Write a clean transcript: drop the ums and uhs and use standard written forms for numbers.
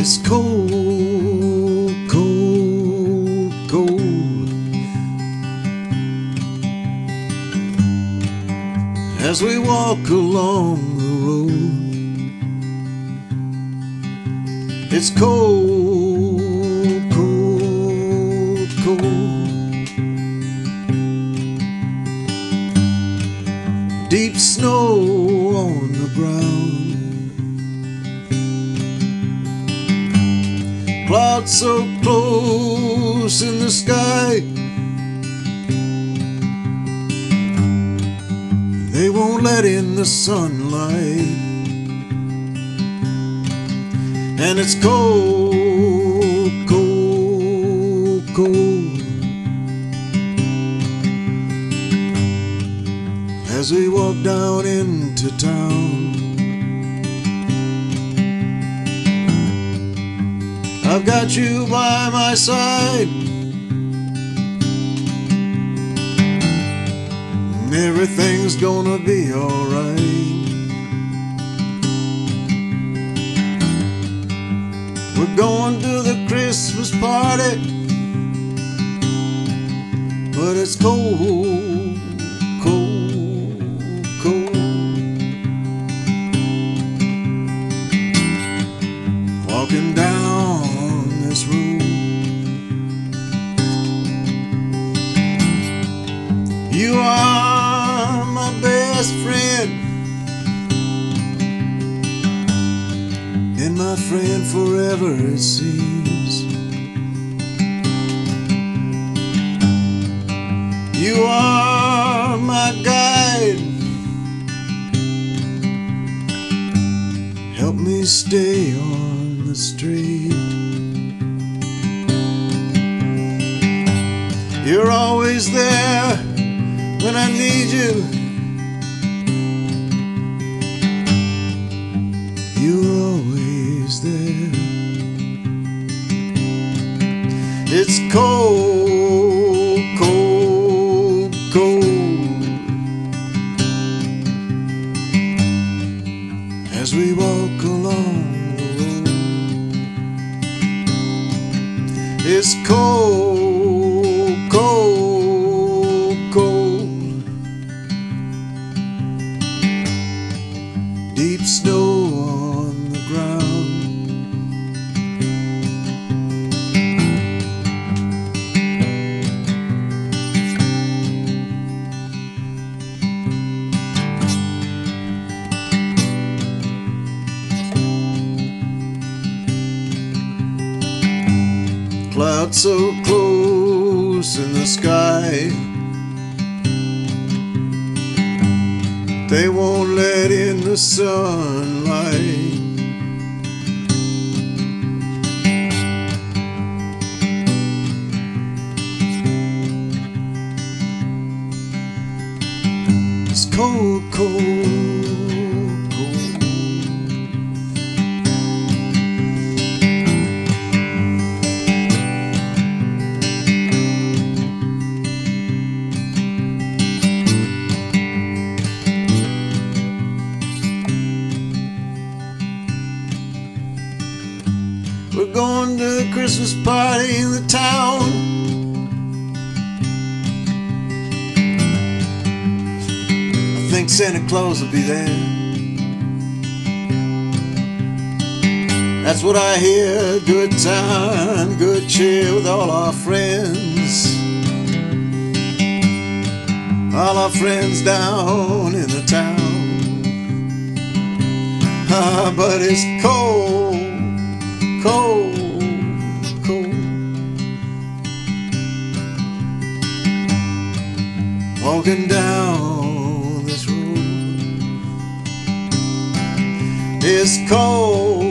It's cold, cold, cold as we walk along the road. It's cold, cold, cold. Deep snow on the ground. Clouds so close in the sky, they won't let in the sunlight. And it's cold, cold, cold as we walk down into town. I've got you by my side, and everything's gonna be alright. We're going to the Christmas party, but it's cold, cold, cold. Walking down this road, you are my best friend, and my friend forever it seems. You are my guide, help me stay on the street. You're always there when I need you. You're always there. It's cold, cold, cold as we walk along the road. It's cold, cold, cold. Deep snow on the ground. Clouds so close in the sky, they won't let in the sunlight. It's cold, cold, cold. We're going to a Christmas party in the town. I think Santa Claus will be there. That's what I hear. Good time, good cheer with all our friends. All our friends down in the town. But it's cold, cold, cold. Walking down this road, it's cold.